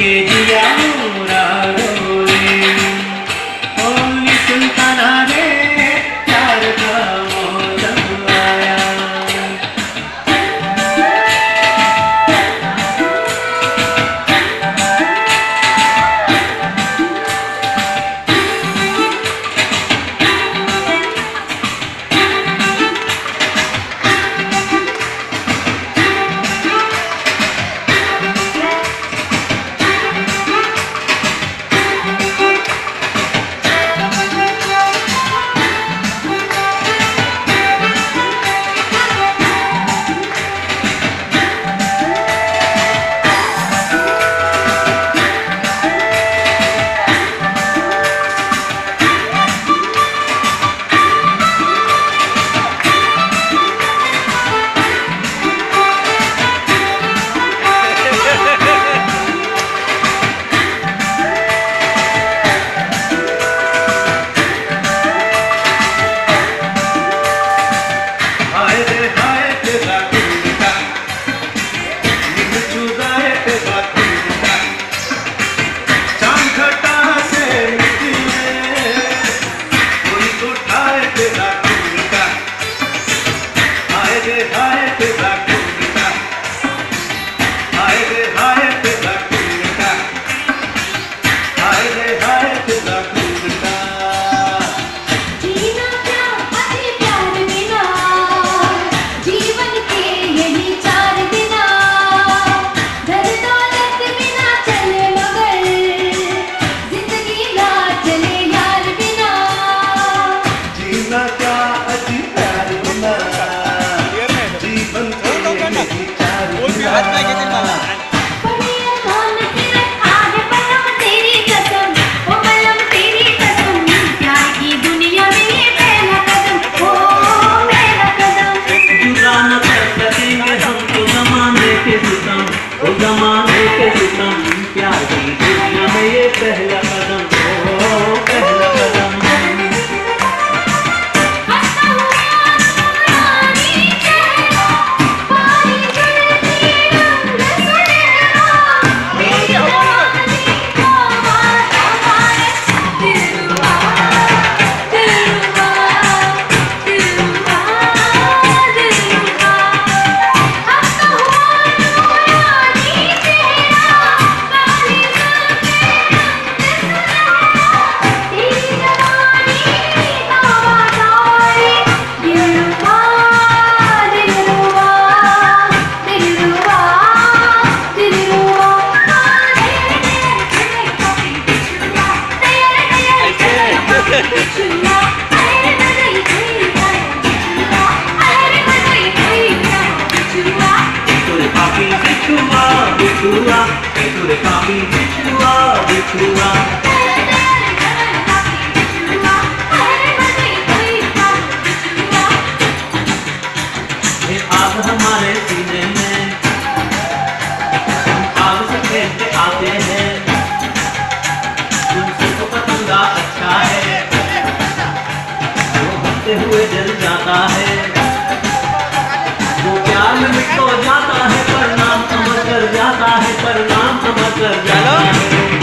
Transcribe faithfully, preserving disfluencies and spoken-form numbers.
के जिया मोरा रोले ओली सुल्ताना रे प्यार का मौसम आया। जमाने के सितम प्यार की दुनिया में ये पहला कदम, ओ पहला कदम। बिछुआ बिछुआ काफी बिछुआ बिछुआ ये आग हमारे सीने में आग से खेलते आते हैं, तुमसे तो पतंगा अच्छा है वो होते हुए जल जाता है, वो प्यार में मिट तो जाता है पर नाम अमर कर जाता है, पर नाम अमर कर जाता है।